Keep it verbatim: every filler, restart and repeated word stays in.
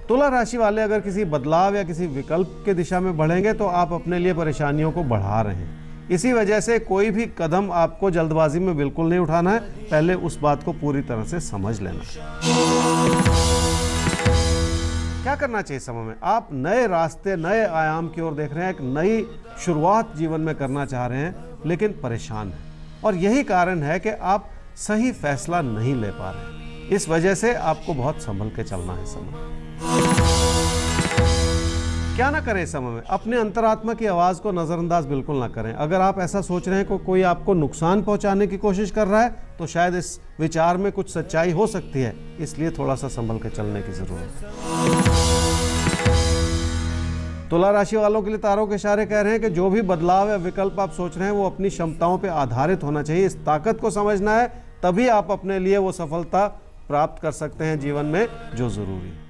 तुला राशि वाले अगर किसी बदलाव या किसी विकल्प के दिशा में बढ़ेंगे तो आप अपने लिए परेशानियों को बढ़ा रहे हैं। इसी वजह से कोई भी कदम आपको जल्दबाजी में बिल्कुल नहीं उठाना है, पहले उस बात को पूरी तरह से समझ लेना। क्या करना चाहिए समय में? आप नए रास्ते, नए आयाम की ओर देख रहे हैं, एक नई शुरुआत जीवन में करना चाह रहे हैं, लेकिन परेशान हैं और यही कारण है कि आप सही फैसला नहीं ले पा रहे। इस वजह से आपको बहुत संभल के चलना है समय। क्या ना करें समय में? अपने अंतरात्मा की आवाज़ को नज़रअंदाज बिल्कुल ना करें। अगर आप ऐसा सोच रहे हैं कि कोई आपको नुकसान पहुंचाने की कोशिश कर रहा है तो शायद इस विचार में कुछ सच्चाई हो सकती है, इसलिए थोड़ा सा संभल के चलने की ज़रूरत है। तुला राशि वालों के लिए तारों के इशारे कह रहे हैं कि जो भी बदलाव या विकल्प आप सोच रहे हैं वो अपनी क्षमताओं पर आधारित होना चाहिए। इस ताकत को समझना है, तभी आप अपने लिए वो सफलता प्राप्त कर सकते हैं जीवन में जो ज़रूरी है।